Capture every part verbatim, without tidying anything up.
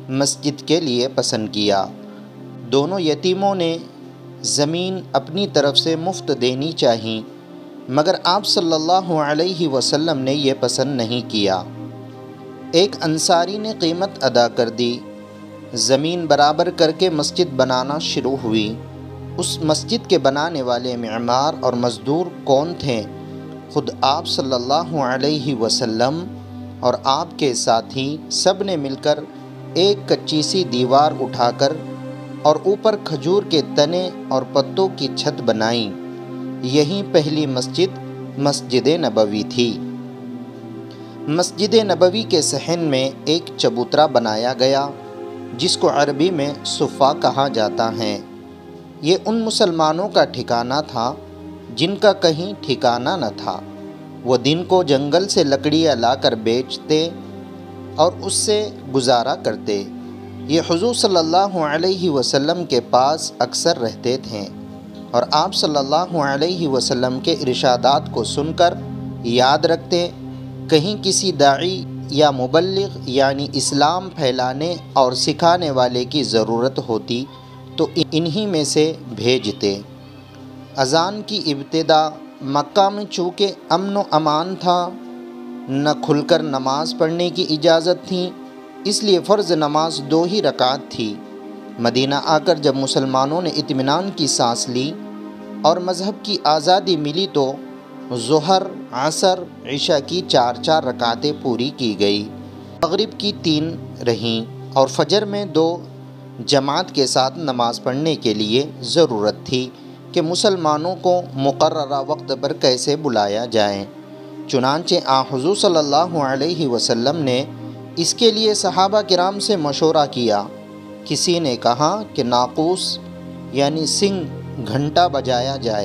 مسجد کے لیے پسند کیا۔ دونوں یتیموں نے زمین اپنی طرف سے مفت دینی چاہی، مگر آپ صلی اللہ علیہ وسلم نے یہ پسند نہیں کیا۔ ایک انصاری نے قیمت ادا کر دی، زمین برابر کر کے مسجد بنانا شروع ہوئی۔ اس مسجد کے بنانے والے معمار اور مزدور کون تھے؟ خود آپ صلی اللہ علیہ وسلم اور آپ کے ساتھی سب نے مل کر ایک کچی سی دیوار اٹھا کر اور اوپر کھجور کے تنے اور پتوں کی چھت بنائی۔ یہی پہلی مسجد مسجد نبوی تھی۔ مسجد نبوی کے صحن میں ایک چبوترا بنایا گیا جس کو عربی میں صفہ کہا جاتا ہے۔ یہ ان مسلمانوں کا ٹھکانہ تھا جن کا کہیں ٹھکانہ نہ تھا۔ وہ دن کو جنگل سے لکڑیاں لا کر بیچتے اور اس سے گزارا کرتے۔ یہ حضور صلی اللہ علیہ وسلم کے پاس اکثر رہتے تھے اور آپ صلی اللہ علیہ وسلم کے ارشادات کو سن کر یاد رکھتے۔ کہیں کسی داعی یا مبلغ یعنی اسلام پھیلانے اور سکھانے والے کی ضرورت ہوتی تو انہی میں سے بھیجتے۔ اذان کی ابتدا مکہ میں چونکہ امن و امان تھا، نہ کھل کر نماز پڑھنے کی اجازت تھی، اس لیے فرض نماز دو ہی رکعت تھی۔ مدینہ آ کر جب مسلمانوں نے اطمینان کی سانس لی اور مذہب کی آزادی ملی تو ظہر، عصر، عشاء کی چار چار رکعتیں پوری کی گئی، مغرب کی تین رہیں اور فجر میں دو جماعت کے ساتھ نماز پڑھنے کے لیے ضرورت تھی کہ مسلمانوں کو مقررہ وقت پر کیسے بلایا جائے۔ چنانچہ آن حضور صلی اللہ علیہ وسلم نے اس کے لیے صحابہ کرام سے مشورہ کیا۔ کسی نے کہا کہ ناقوس یعنی سنگ گھنٹا بجایا جائے،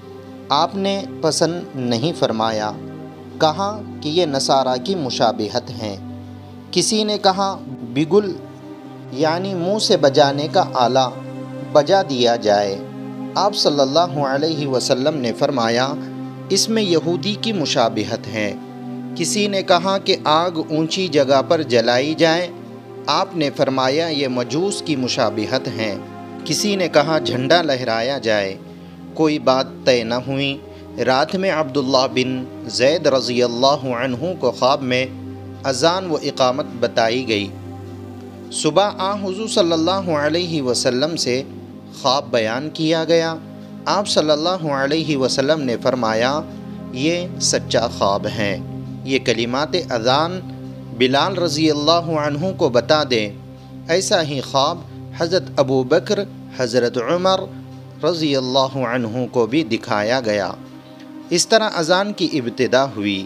آپ نے پسند نہیں فرمایا، کہا کہ یہ نصارہ کی مشابہت ہیں۔ کسی نے کہا بگل یعنی منہ سے بجانے کا آلہ بجا دیا جائے، آپ صلی اللہ علیہ وسلم نے فرمایا اس میں یہودی کی مشابہت ہے۔ کسی نے کہا کہ آگ اونچی جگہ پر جلائی جائے، آپ نے فرمایا یہ مجوس کی مشابہت ہے۔ کسی نے کہا جھنڈا لہرایا جائے، کوئی بات طے نہ ہوئی۔ رات میں عبداللہ بن زید رضی اللہ عنہ کو خواب میں اذان و اقامت بتائی گئی۔ صبح آن حضور صلی اللہ علیہ وسلم سے خواب بیان کیا گیا۔ آپ صلی اللہ علیہ وسلم نے فرمایا یہ سچا خواب ہے۔ یہ کلمات اذان بلال رضی اللہ عنہ کو بتا دیں۔ ایسا ہی خواب حضرت ابو بکر، حضرت عمر رضی اللہ عنہ کو بھی دکھایا گیا۔ اس طرح اذان کی ابتدا ہوئی۔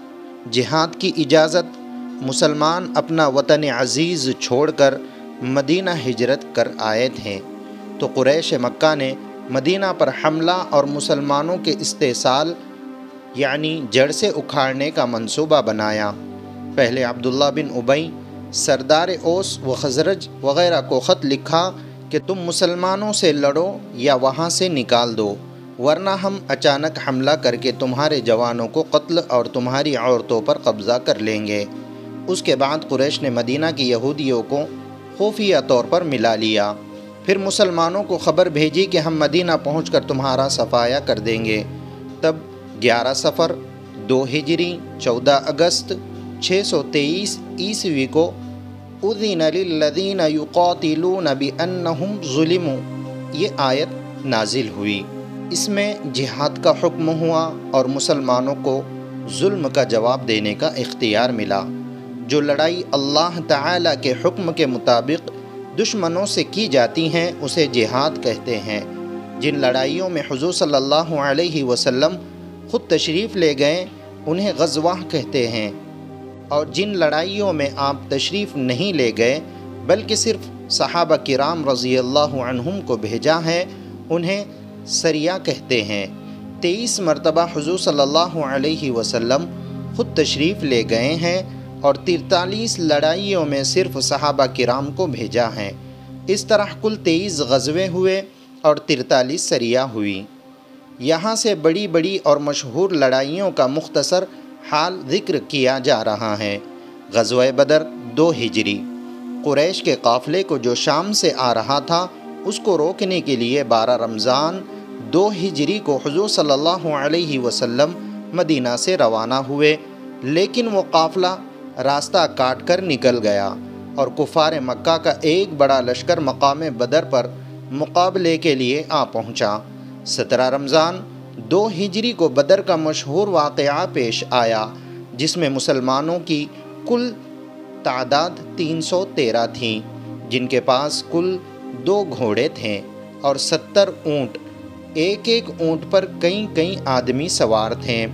جہاد کی اجازت، مسلمان اپنا وطن عزیز چھوڑ کر مدینہ ہجرت کر آئے تھے تو قریش مکہ نے مدینہ پر حملہ اور مسلمانوں کے استحصال یعنی جڑ سے اکھاڑنے کا منصوبہ بنایا۔ پہلے عبداللہ بن ابی سردار اوس و خزرج وغیرہ کو خط لکھا کہ تم مسلمانوں سے لڑو یا وہاں سے نکال دو، ورنہ ہم اچانک حملہ کر کے تمہارے جوانوں کو قتل اور تمہاری عورتوں پر قبضہ کر لیں گے۔ اس کے بعد قریش نے مدینہ کی یہودیوں کو خفیہ طور پر ملا لیا، پھر مسلمانوں کو خبر بھیجی کہ ہم مدینہ پہنچ کر تمہارا صفایا کر دیں گے۔ تب گیارہ صفر دو ہجری چودہ اگست چھ سو تیئیس عیسوی کو اذن للذین یقاتلون بانہم ظلموا یہ آیت نازل ہوئی۔ اس میں جہاد کا حکم ہوا اور مسلمانوں کو ظلم کا جواب دینے کا اختیار ملا۔ جو لڑائی اللہ تعالی کے حکم کے مطابق دشمنوں سے کی جاتی ہیں اسے جہاد کہتے ہیں۔ جن لڑائیوں میں حضور صلی اللہ علیہ وسلم خود تشریف لے گئے انہیں غزوہ کہتے ہیں، اور جن لڑائیوں میں آپ تشریف نہیں لے گئے بلکہ صرف صحابہ کرام رضی اللہ عنہم کو بھیجا ہے انہیں سریہ کہتے ہیں۔ تیئیس مرتبہ حضور صلی اللہ علیہ وسلم خود تشریف لے گئے ہیں اور تینتالیس لڑائیوں میں صرف صحابہ کرام کو بھیجا ہے۔ اس طرح کل تیئیس غزوے ہوئے اور تینتالیس سریہ ہوئی۔ یہاں سے بڑی بڑی اور مشہور لڑائیوں کا مختصر حال ذکر کیا جا رہا ہے۔ غزوہ بدر دو ہجری، قریش کے قافلے کو جو شام سے آ رہا تھا اس کو روکنے کے لیے بارہ رمضان دو ہجری کو حضور صلی اللہ علیہ وسلم مدینہ سے روانہ ہوئے، لیکن وہ قافلہ راستہ کاٹ کر نکل گیا اور کفار مکہ کا ایک بڑا لشکر مقام بدر پر مقابلے کے لیے آ پہنچا۔ سترہ رمضان دو ہجری کو بدر کا مشہور واقعہ پیش آیا جس میں مسلمانوں کی کل تعداد تین سو تیرہ تھیں، جن کے پاس کل دو گھوڑے تھے اور ستر اونٹ، ایک ایک اونٹ پر کئی کئی آدمی سوار تھے،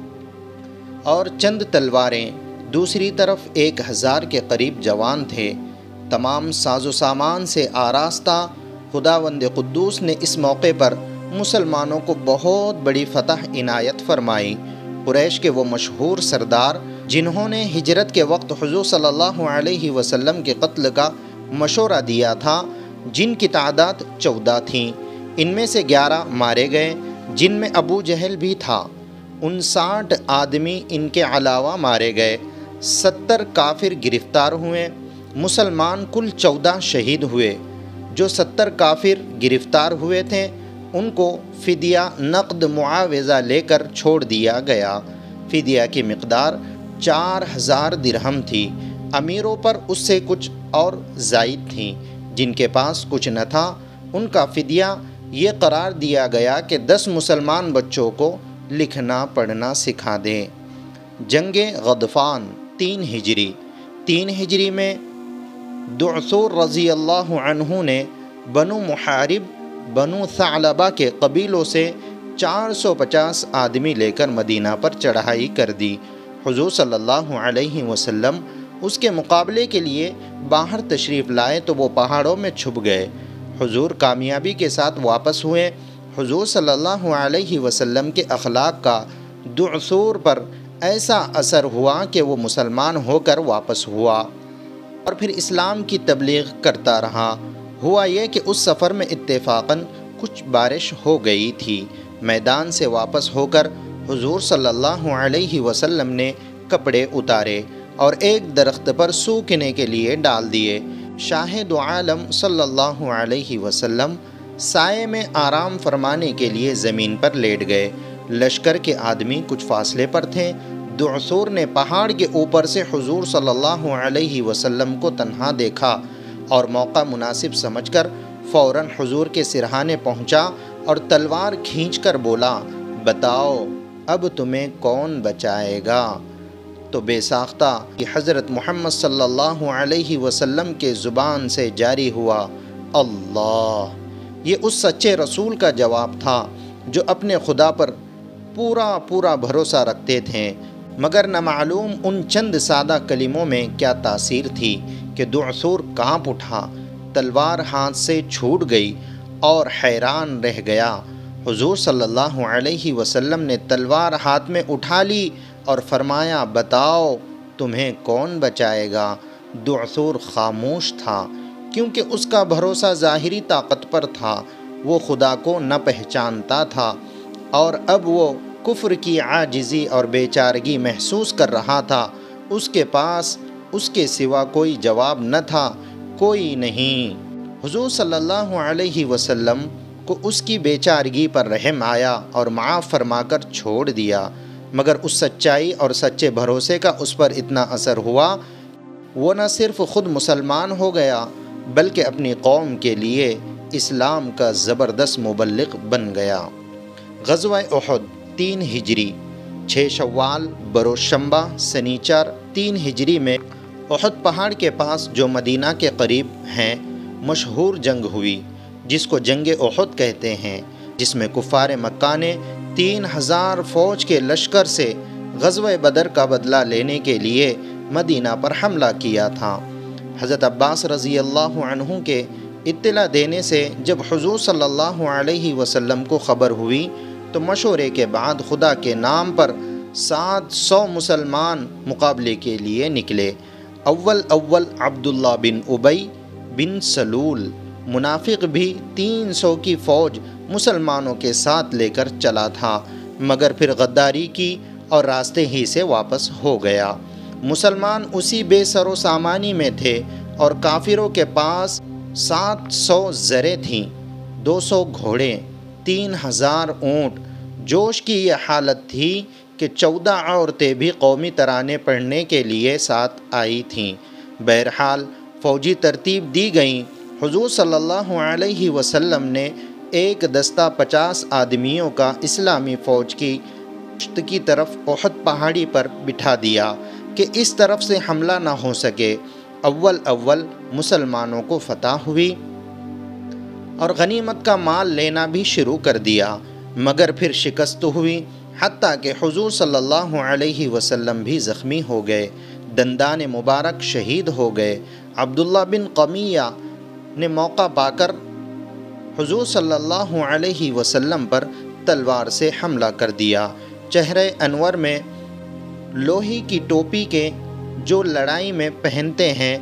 اور چند تلواریں۔ دوسری طرف ایک ہزار کے قریب جوان تھے۔ تمام ساز و سامان سے آراستہ خداوند قدوس نے اس موقع پر مسلمانوں کو بہت بڑی فتح عنایت فرمائی۔ قریش کے وہ مشہور سردار جنہوں نے ہجرت کے وقت حضور صلی اللہ علیہ وسلم کے قتل کا مشورہ دیا تھا، جن کی تعداد چودہ تھیں، ان میں سے گیارہ مارے گئے، جن میں ابو جہل بھی تھا۔ انساٹھ آدمی ان کے علاوہ مارے گئے، ستر کافر گرفتار ہوئے، مسلمان کل چودہ شہید ہوئے۔ جو ستر کافر گرفتار ہوئے تھے ان کو فدیہ نقد معاوضہ لے کر چھوڑ دیا گیا۔ فدیہ کی مقدار چار ہزار درہم تھی۔ امیروں پر اس سے کچھ اور زائد تھیں۔ جن کے پاس کچھ نہ تھا ان کا فدیہ یہ قرار دیا گیا کہ دس مسلمان بچوں کو لکھنا پڑھنا سکھا دیں۔ جنگ غطفان تین ہجری تین ہجری میں دعثور رضی اللہ عنہ نے بنو محارب بنو ثعلبہ کے قبیلوں سے چار سو پچاس آدمی لے کر مدینہ پر چڑھائی کر دی۔ حضور صلی اللہ علیہ وسلم اس کے مقابلے کے لیے باہر تشریف لائے تو وہ پہاڑوں میں چھپ گئے۔ حضور کامیابی کے ساتھ واپس ہوئے۔ حضور صلی اللہ علیہ وسلم کے اخلاق کا دعثور پر ایسا اثر ہوا کہ وہ مسلمان ہو کر واپس ہوا اور پھر اسلام کی تبلیغ کرتا رہا۔ ہوا یہ کہ اس سفر میں اتفاقاً کچھ بارش ہو گئی تھی۔ میدان سے واپس ہو کر حضور صلی اللہ علیہ وسلم نے کپڑے اتارے اور ایک درخت پر سوکھنے کے لیے ڈال دیے۔ شاہ دو عالم صلی اللہ علیہ وسلم سائے میں آرام فرمانے کے لیے زمین پر لیٹ گئے۔ لشکر کے آدمی کچھ فاصلے پر تھے۔ دعثور نے پہاڑ کے اوپر سے حضور صلی اللہ علیہ وسلم کو تنہا دیکھا اور موقع مناسب سمجھ کر فوراً حضور کے سرہانے پہنچا اور تلوار کھینچ کر بولا، بتاؤ اب تمہیں کون بچائے گا؟ تو بے ساختہ کہ حضرت محمد صلی اللہ علیہ وسلم کے زبان سے جاری ہوا، اللہ۔ یہ اس سچے رسول کا جواب تھا جو اپنے خدا پر پورا پورا بھروسہ رکھتے تھے، مگر نہ معلوم ان چند سادہ کلموں میں کیا تاثیر تھی کہ دعثور کانپ اٹھا، تلوار ہاتھ سے چھوٹ گئی اور حیران رہ گیا۔ حضور صلی اللہ علیہ وسلم نے تلوار ہاتھ میں اٹھا لی اور فرمایا، بتاؤ تمہیں کون بچائے گا؟ دعثور خاموش تھا کیونکہ اس کا بھروسہ ظاہری طاقت پر تھا، وہ خدا کو نہ پہچانتا تھا اور اب وہ کفر کی عاجزی اور بے چارگی محسوس کر رہا تھا۔ اس کے پاس اس کے سوا کوئی جواب نہ تھا، کوئی نہیں۔ حضور صلی اللہ علیہ وسلم کو اس کی بے چارگی پر رحم آیا اور معاف فرما کر چھوڑ دیا، مگر اس سچائی اور سچے بھروسے کا اس پر اتنا اثر ہوا، وہ نہ صرف خود مسلمان ہو گیا بلکہ اپنی قوم کے لیے اسلام کا زبردست مبلغ بن گیا۔ غزوہ احد تین ہجری چھ شوال بروشمبہ سنیچر تین ہجری میں احد پہاڑ کے پاس جو مدینہ کے قریب ہیں مشہور جنگ ہوئی، جس کو جنگ احد کہتے ہیں، جس میں کفار مکہ نے تین ہزار فوج کے لشکر سے غزوہ بدر کا بدلہ لینے کے لیے مدینہ پر حملہ کیا تھا۔ حضرت عباس رضی اللہ عنہ کے اطلاع دینے سے جب حضور صلی اللہ علیہ وسلم کو خبر ہوئی تو مشورے کے بعد خدا کے نام پر سات سو مسلمان مقابلے کے لیے نکلے۔ اول اول عبداللہ بن ابی بن سلول منافق بھی تین سو کی فوج مسلمانوں کے ساتھ لے کر چلا تھا، مگر پھر غداری کی اور راستے ہی سے واپس ہو گیا۔ مسلمان اسی بے سر و سامانی میں تھے اور کافروں کے پاس سات سو زریں تھیں، دو سو گھوڑے، تین ہزار اونٹ۔ جوش کی یہ حالت تھی کہ چودہ عورتیں بھی قومی ترانے پڑھنے کے لیے ساتھ آئی تھیں۔ بہرحال فوجی ترتیب دی گئیں۔ حضور صلی اللہ علیہ وسلم نے ایک دستہ پچاس آدمیوں کا اسلامی فوج کی پشت کی طرف احد پہاڑی پر بٹھا دیا کہ اس طرف سے حملہ نہ ہو سکے۔ اول اول مسلمانوں کو فتح ہوئی اور غنیمت کا مال لینا بھی شروع کر دیا، مگر پھر شکست ہوئی، حتیٰ کہ حضور صلی اللہ علیہ وسلم بھی زخمی ہو گئے، دندان مبارک شہید ہو گئے۔ عبداللہ بن قمیہ نے موقع پا کر حضور صلی اللہ علیہ وسلم پر تلوار سے حملہ کر دیا۔ چہرہ انور میں لوہے کی ٹوپی کے جو لڑائی میں پہنتے ہیں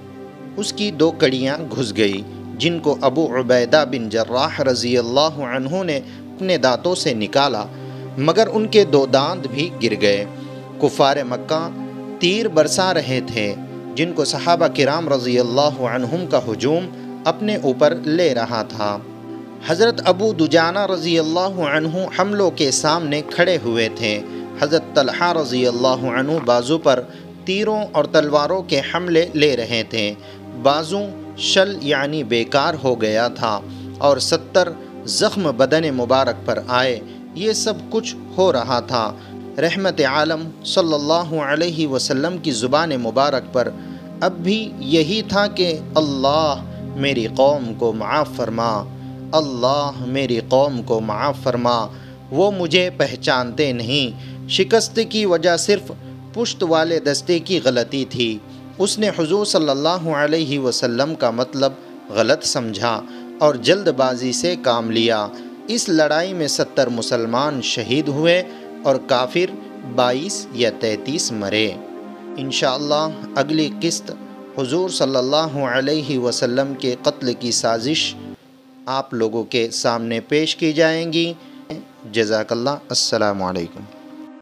اس کی دو کڑیاں گھس گئی، جن کو ابو عبیدہ بن جراح رضی اللہ عنہ نے اپنے دانتوں سے نکالا، مگر ان کے دو دانت بھی گر گئے۔ کفار مکہ تیر برسا رہے تھے، جن کو صحابہ کرام رضی اللہ عنہم کا ہجوم اپنے اوپر لے رہا تھا۔ حضرت ابو دجانہ رضی اللہ عنہ حملوں کے سامنے کھڑے ہوئے تھے۔ حضرت طلحہ رضی اللہ عنہ بازو پر تیروں اور تلواروں کے حملے لے رہے تھے۔ بازو شل یعنی بیکار ہو گیا تھا اور ستر زخم بدن مبارک پر آئے۔ یہ سب کچھ ہو رہا تھا رحمت عالم صلی اللہ علیہ وسلم کی زبان مبارک پر اب بھی یہی تھا کہ اللہ میری قوم کو معاف فرما، اللہ میری قوم کو معاف فرما، وہ مجھے پہچانتے نہیں۔ شکست کی وجہ صرف پشت والے دستے کی غلطی تھی۔ اس نے حضور صلی اللہ علیہ وسلم کا مطلب غلط سمجھا اور جلد بازی سے کام لیا۔ اس لڑائی میں ستر مسلمان شہید ہوئے اور کافر بائیس یا تینتیس مرے۔ انشاءاللہ اگلی قسط حضور صلی اللہ علیہ وسلم کے قتل کی سازش آپ لوگوں کے سامنے پیش کی جائیں گی۔ جزاک اللہ۔ السلام علیکم۔